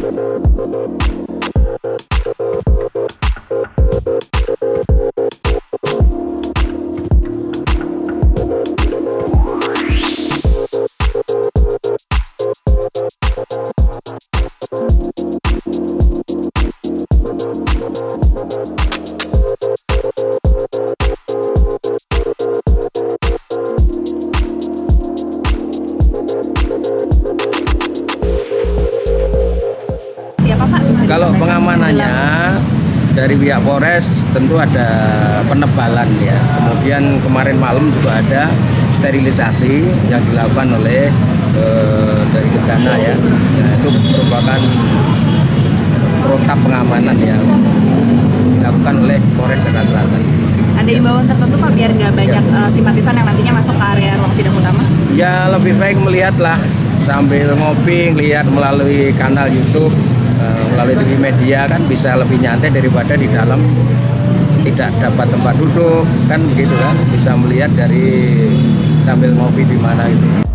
Kalau pengamanannya dari pihak Polres tentu ada penebalan ya. Kemudian kemarin malam juga ada sterilisasi yang dilakukan oleh dari Gegana ya. Nah, itu merupakan protap pengamanan yang dilakukan oleh Polres Jakarta Selatan. Ada imbauan tertentu Pak biar nggak banyak simpatisan yang nantinya masuk ke area ruang sidang utama? Ya lebih baik melihatlah sambil ngopi, lihat melalui kanal YouTube. Melalui TV media kan bisa lebih nyantai daripada di dalam tidak dapat tempat duduk kan begitu kan, bisa melihat dari sambil ngopi di mana itu.